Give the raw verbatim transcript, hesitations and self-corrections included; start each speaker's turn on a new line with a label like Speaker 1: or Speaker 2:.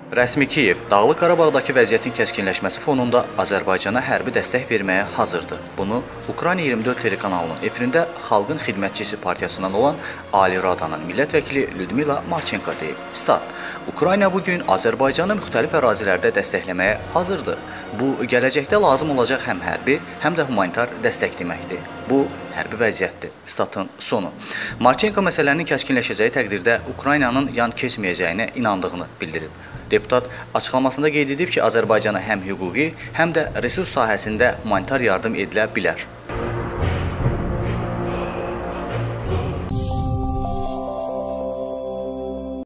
Speaker 1: Rəsmi Kiyev, Dağlıq Qarabağdakı vəziyyətin kəskinləşməsi fonunda Azərbaycana hərbi dəstək verməyə hazırdır. Bunu Ukrayna iyirmi dörd telekanalının efirində Xalqın Xidmətçisi partiyasından olan Ali Radanın millət vəkili Lyudmila Marchenko deyib. Stat: Ukrayna bugün Azərbaycanı müxtəlif ərazilərdə dəstəkləməyə hazırdır. Bu, gələcəkdə lazım olacaq həm hərbi, həm də humanitar dəstək deməkdir. Bu, hərbi vəziyyətdir. Statın sonu. Marchenko məsələnin kəskinləşəcəyi təqdirdə Ukraynanın yan keçməyəcəyinə inandığını bildirib. Deputat açıqlamasında qeyd edib ki, Azərbaycana həm hüquqi, həm də resurs sahəsində humanitar yardım edilə bilər.